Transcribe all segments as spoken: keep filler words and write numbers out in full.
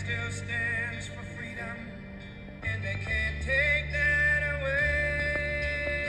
still stands for freedom, and they can't take that away.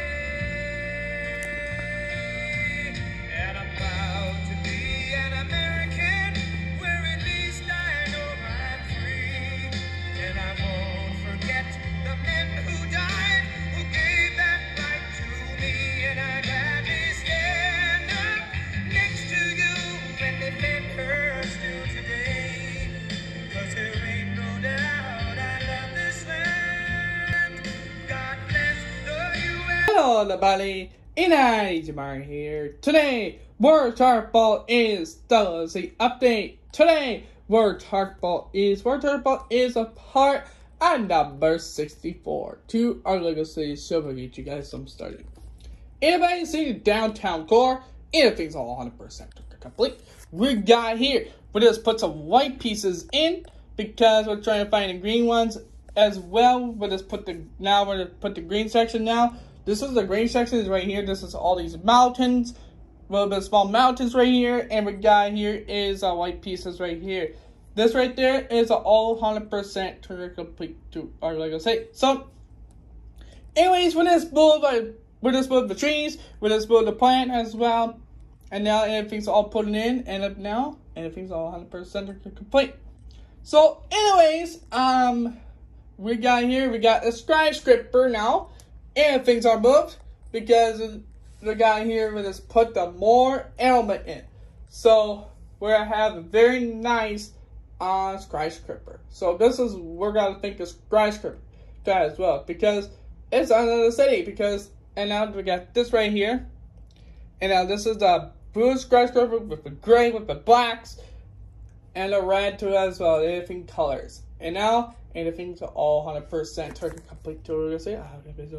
And I'm proud to be an American, where at least I know I'm free. And I won't forget the men who died, who gave that right to me. And I'd gladly stand up next to you and defend her still today. 'Cause there ain't no doubt I love this land. God bless the U S Hello everybody, Ina Jamar here. Today, World Target Ball is the Z update. Today, World Target Ball is World Target Ball is a part and number sixty-four to our Lego City show. We'll get you guys some started. Anybody see the downtown core? Anything's all one hundred percent complete. We got here. We just put some white pieces in because we're trying to find the green ones as well. We'll just put the now we're gonna put the green section now. This is the green section is right here. This is all these mountains, a little bit of small mountains right here, and we got here is uh, white pieces right here. This right there is all one hundred percent to complete to our Lego set. So, anyways, we just build like we just build the trees, we just build the plant as well, and now everything's all put in, and up now everything's all one hundred percent complete. So, anyways, um, we got here we got a skyscraper now. And things are moved because the guy here will just put the more element in. So we're gonna have a very nice uh, skyscraper. So this is we're gonna think of skyscraper that as well because it's under the city. Because and now we got this right here, and now this is the blue skyscraper with the gray with the blacks and the red too as well. Everything colors. And now anything's all one hundred percent target complete to the say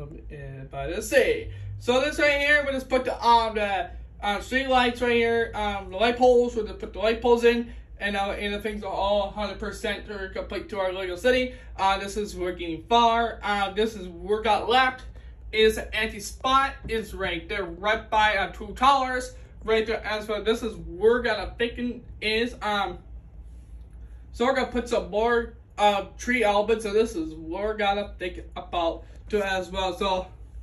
by the sea. So this right here, we just put the um the um street lights right here, um the light poles. We'll just put the light poles in, and now anything's all one hundred percent target complete to our Lego City. Uh, this is we're getting far. Uh, this is we got left is an anti spot is right there, right by uh, two towers right there as well. This is we're gonna thinking is um. So we're gonna put some more. Uh, tree elements, so this is what we're gonna think about too as well. So,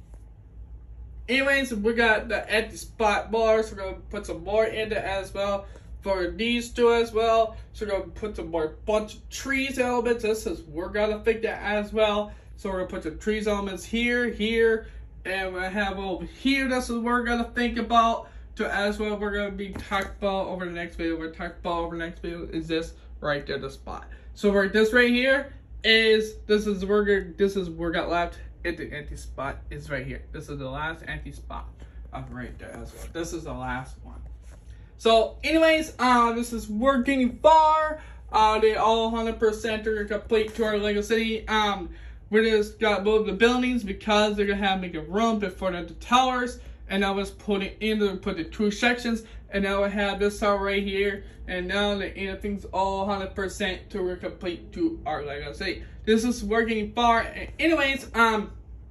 anyways, we got the empty spot bars. We're gonna put some more in it as well for these two as well. So we're gonna put some more bunch of trees elements. This is we're gonna think that as well. So we're gonna put some trees elements here, here, and we have over here. This is what we're gonna think about to as well. We're gonna be talking about over the next video. We're talking about over the next video is this right there, the spot. So right, this right here is this is we're gonna, this is we're got left. At the empty spot is right here. This is the last empty spot of right there as well. This is the last one. So, anyways, uh, this is we're getting far. Uh, they all one hundred percent are complete to our Lego City. Um, we just got move the buildings because they're gonna have make a room before the towers. And I was putting in the put the two sections, and now I have this tower right here, and now the anything's all one hundred percent to complete to our Lego City. This is working far. Anyways, um,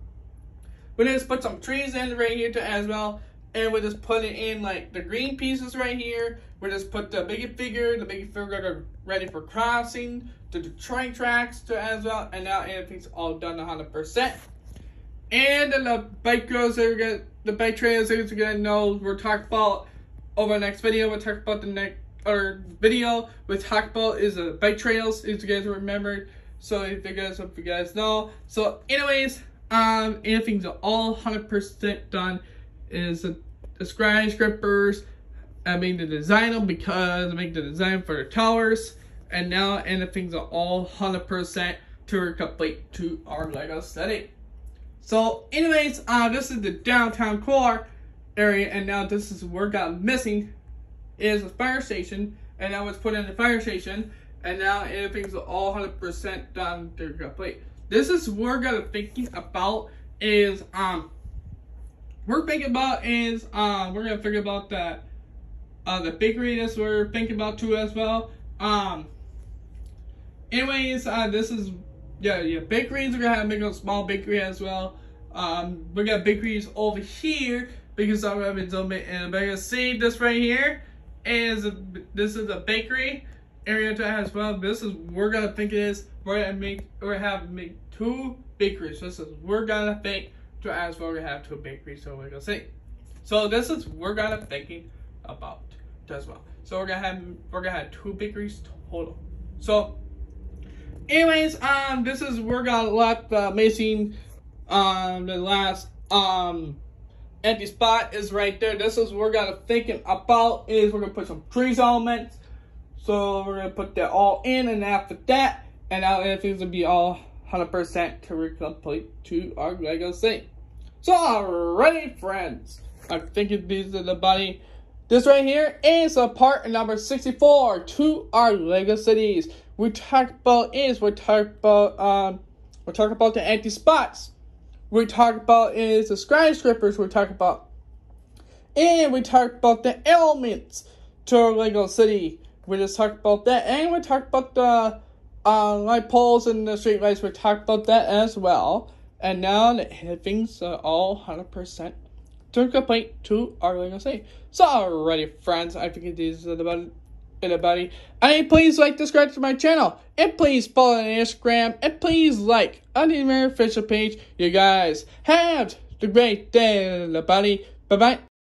we just put some trees in right here too as well, and we just put it in like the green pieces right here. We just put the big figure, the big figure are ready for crossing to the train tracks too as well, and now everything's all done one hundred percent. And then the bike girls are gonna, the bike trailers are gonna know we're talking about over the next video. We'll talk about the next or video we talk about is the bike trails, if you guys remember. So if you guys, if you guys know. So anyways, um, anything's all one hundred percent done. Is the, the skyscrapers. I mean the design them because I make the design for the towers, and now anything's all one hundred percent to complete to our Lego City. So, anyways, uh, this is the downtown core area, and now this is where got missing is a fire station, and now it's put in the fire station, and now everything's all one hundred percent done to complete. This is what we're gonna thinking about is um we're thinking about is um we're gonna figure about that uh the bakery. That's what we're thinking about too as well. Um, anyways, uh, this is. Yeah, yeah, bakeries, we're gonna have make a small bakery as well. Um, we got bakeries over here because I'm gonna be zooming in. But you can see this right here is a, this is a bakery, area to as well. This is we're gonna think it is. We're gonna make we're have make two bakeries. This is we're gonna think to as well. We have two bakeries. So we're gonna say. So this is we're gonna thinking about as well. So we're gonna have we're gonna have two bakeries total. So, anyways, um, this is we're gonna let the amazing, um, the last um empty spot is right there. This is we're gonna thinking about is we're gonna put some trees elements. So we're gonna put that all in, and after that, and now everything's gonna be all one hundred percent to complete to our Lego city. So alrighty, friends, I'm thinking these are the body. This right here is a part number sixty-four to our Lego cities. We talk about is we talk about um we talk about the empty spots. We talk about is the skyscrapers. We talk about and we talk about the elements to our Lego city. We just talked about that, and we talked about the uh, light poles and the street lights. We talked about that as well. And now the things are all one hundred percent to complete to our Lego city. So alrighty, friends, I think these are the buddy. And please like, subscribe to my channel, and please follow on Instagram, and please like on the official page. You guys have the great day, everybody. Bye bye.